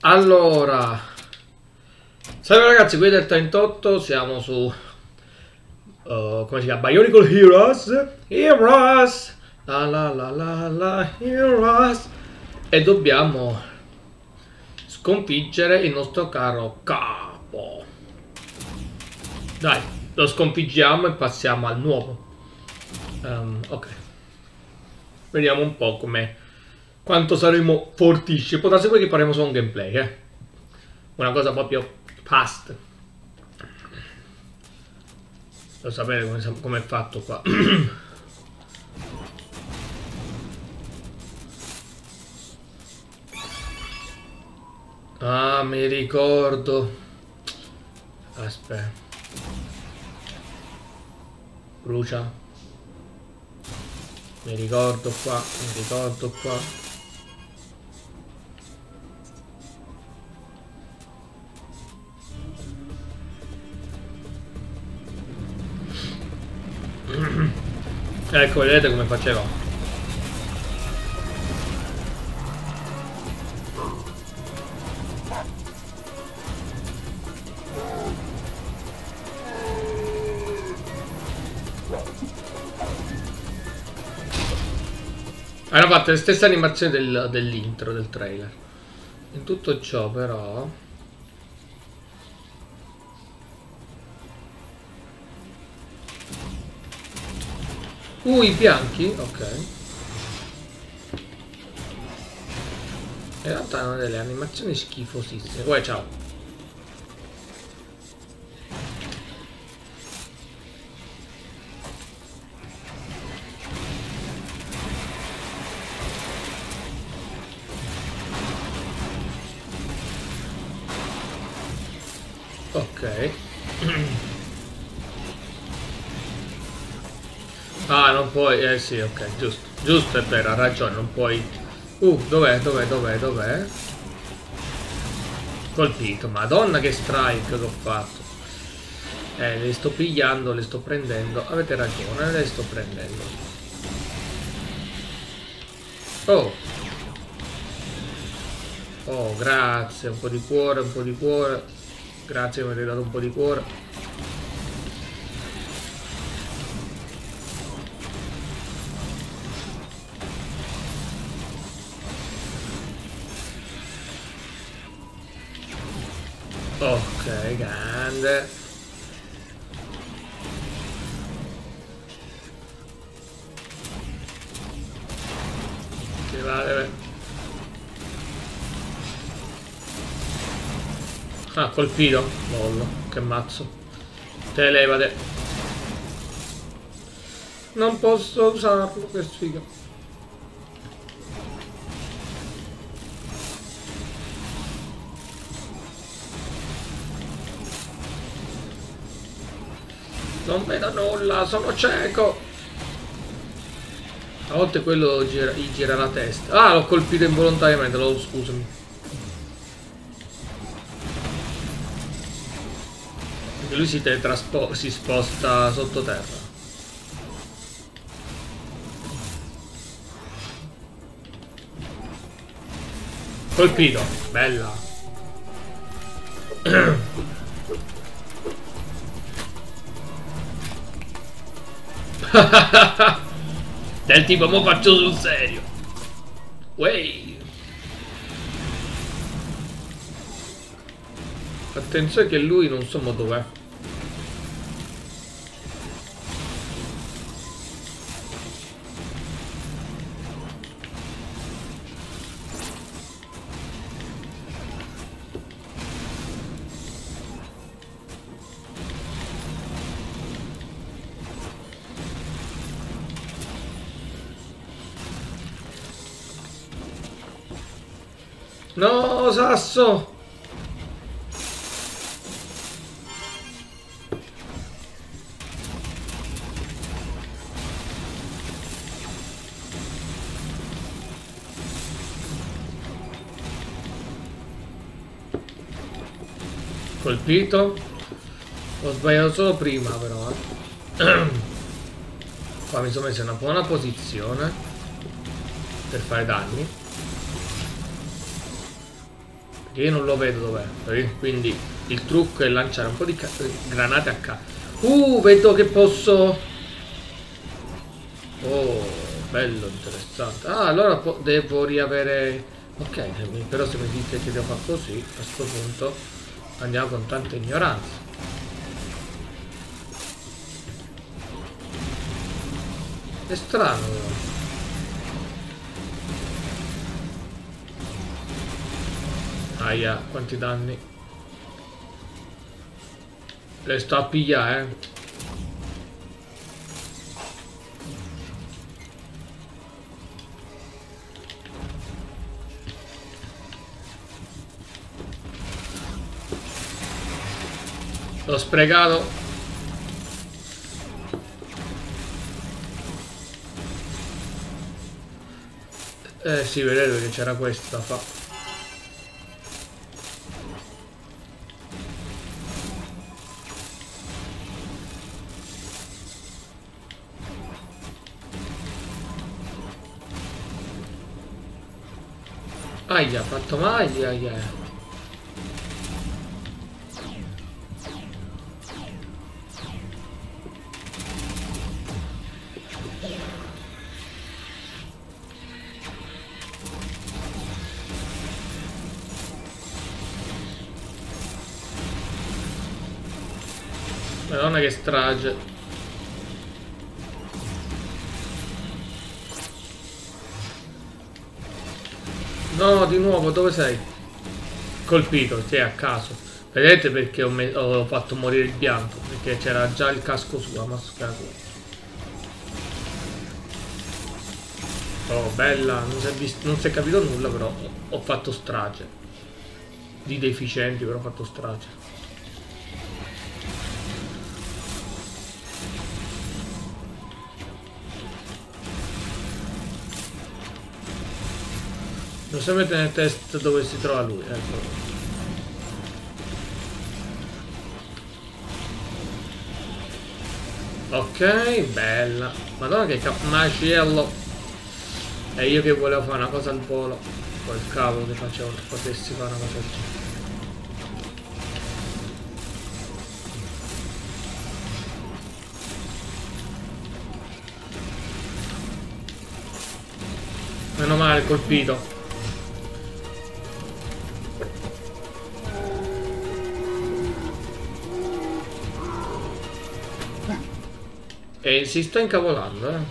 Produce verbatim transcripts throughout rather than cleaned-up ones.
Allora, salve ragazzi, qui del trentotto, siamo su uh, come si chiama? Bionicle Heroes Heroes la la la la la Heroes. E dobbiamo sconfiggere il nostro caro capo. Dai, lo sconfiggiamo e passiamo al nuovo. um, Ok, vediamo un po' come quanto saremo fortissimi. Potrà essere che faremo solo un gameplay, eh? Una cosa proprio fast. Devo sapere come, come è fatto qua. Ah, mi ricordo. Aspetta. Brucia. Mi ricordo qua, mi ricordo qua. Ecco, vedete come faceva. Hanno fatto le stesse animazioni del, dell'intro del trailer. In tutto ciò però Uh, i bianchi? Ok. In realtà hanno delle animazioni schifosissime. Uè, ciao. Ok. Ah, non puoi... Eh sì, ok, giusto. Giusto, è vero, ha ragione, non puoi... Uh, dov'è, dov'è, dov'è, dov'è? Colpito, madonna che strike che ho fatto. Eh, le sto pigliando, le sto prendendo. Avete ragione, le sto prendendo. Oh. Oh, grazie, un po' di cuore, un po' di cuore. Grazie che mi avete dato un po' di cuore. Ok, grande. Ci vale. Ah, colpito. Mollo, che mazzo. Te levate. Non posso usarlo, che sfiga. Non vedo nulla, sono cieco. A volte quello gira, gli gira la testa. Ah, l'ho colpito involontariamente, lo scusami. Perché lui si teletrasporta, si sposta sottoterra. Colpito, bella. Del tipo, mo faccio sul serio. Wey. Attenzione che lui non so mo dov'è. No, sasso! Colpito? Ho sbagliato solo prima però, eh. Qua mi sono messo in una buona posizione per fare danni. Io non lo vedo dov'è. Quindi il trucco è lanciare un po' di granate a caso. Uh, vedo che posso... Oh, bello, interessante. Ah, allora devo riavere... Ok, però se mi dite che devo fare così, a questo punto andiamo con tanta ignoranza. È strano però. Aia, quanti danni. Le sto a pigliare, eh. L'ho sprecato. Eh sì, vedete che c'era questo da fare. Aia, ha fatto male, aia. Madonna che strage. No, di nuovo, dove sei? Colpito, sì, a caso. Vedete perché ho, ho fatto morire il bianco? Perché c'era già il casco suo, mascherato. Oh, bella, non si è, visto, non si è capito nulla, però ho fatto strage. Di deficienti, però ho fatto strage. Non sapete nel test dove si trova lui, ecco. Ok, bella. Madonna che macello. E io che volevo fare una cosa al volo. Col cavolo che facevo, potessi fare una cosa al genere. Meno male, colpito. E si sta incavolando, eh.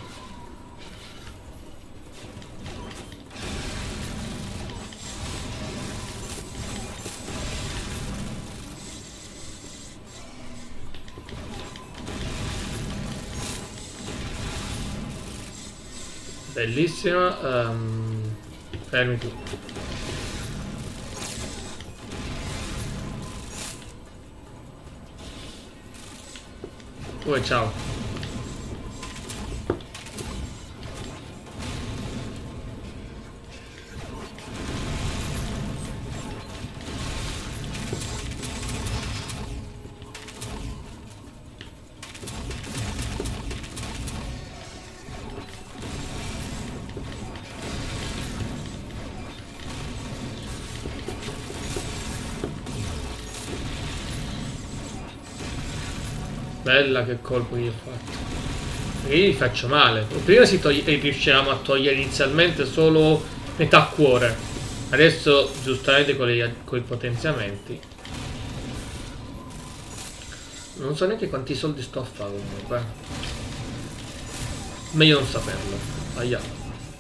Bellissima. Um, fermi tu. Poi ciao. Bella che colpo gli ho fatto. Io gli faccio male. Prima si toglie, riuscivamo a togliere inizialmente solo metà cuore. Adesso giustamente con, le, con i potenziamenti. Non so neanche quanti soldi sto a fare comunque. Meglio non saperlo. Aia.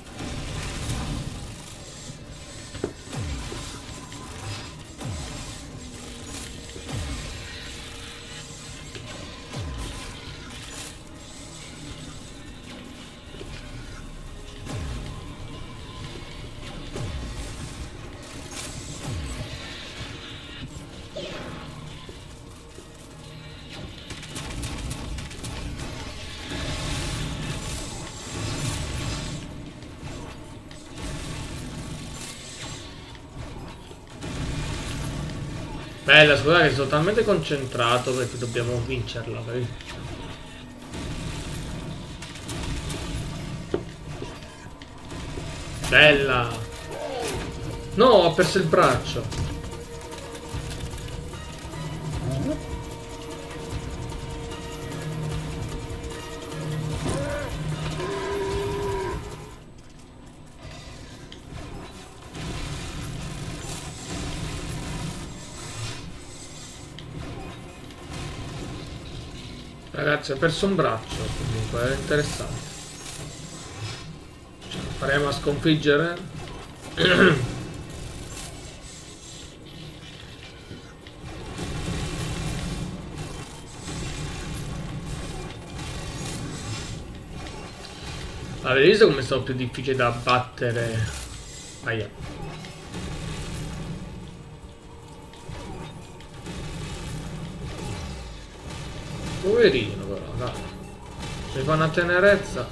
Bella, scusate che sono talmente concentrato perché dobbiamo vincerla. Perché... Bella! No, ho perso il braccio. Ragazzi, ho perso un braccio, comunque è interessante. Ce la faremo a sconfiggere? Avete visto come sono più difficili da battere? Aia. Poverino però, dai. Mi fa una tenerezza.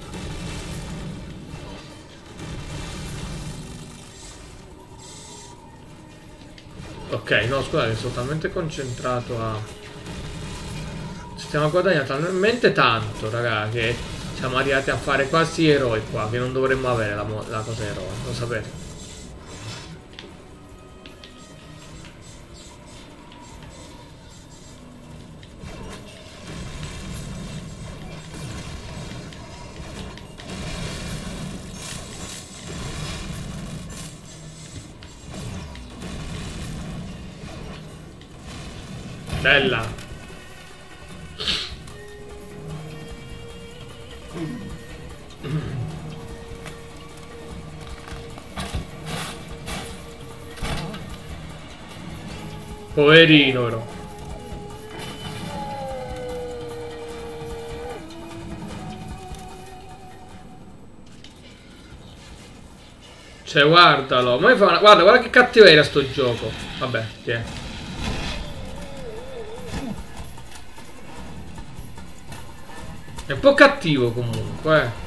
Ok, no, scusate, sono talmente concentrato a... Stiamo guadagnando talmente tanto, raga, che siamo arrivati a fare quasi eroi qua, che non dovremmo avere la, la cosa eroe, lo sapete. Bella. Poverino però. Cioè guardalo. Ma mi fa una... Guarda, guarda che cattiveria sto gioco. Vabbè, che è. È un po' cattivo comunque, eh.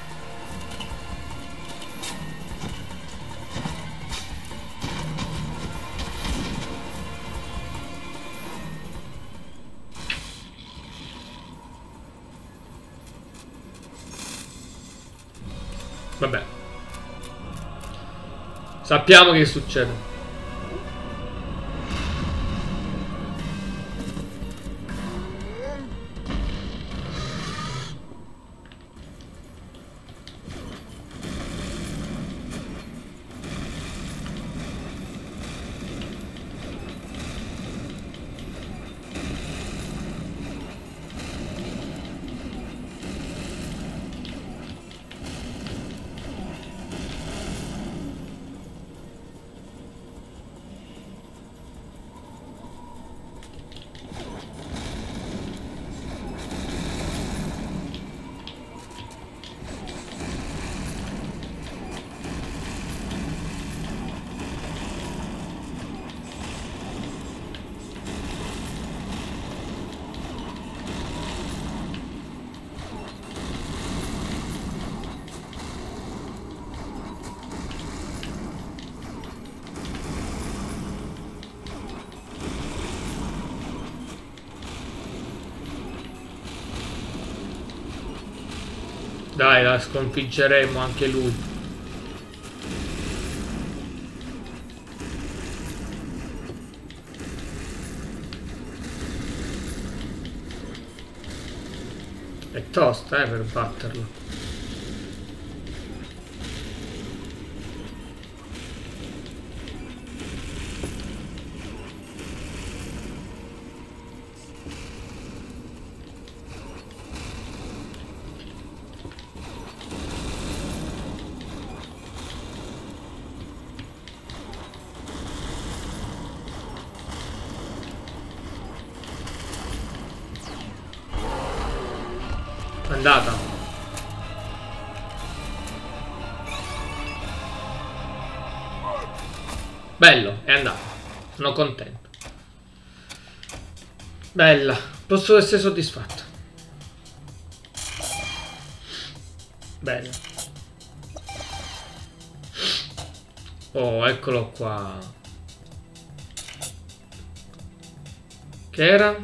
Vabbè. Sappiamo che succede. Dai, la sconfiggeremo anche lui. È tosta, eh, per batterlo. Andata. Bello, è andata. Sono contento. Bella, posso essere soddisfatto. Bella. Oh, eccolo qua. Che era?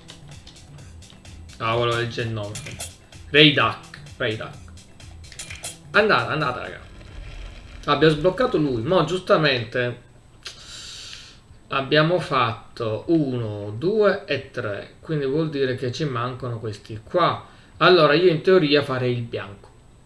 Ah, quello del Gen nove. Raydak, Raydak. Andata, andata, raga. Abbiamo sbloccato lui. Mo' giustamente abbiamo fatto uno, due e tre. Quindi vuol dire che ci mancano questi qua. Allora io in teoria farei il bianco,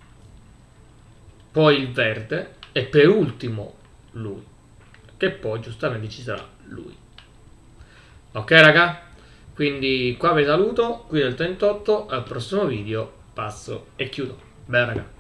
poi il verde e per ultimo lui. Che poi giustamente ci sarà lui. Ok, raga? Quindi qua vi saluto, qui del trentotto, al prossimo video passo e chiudo. Beh raga.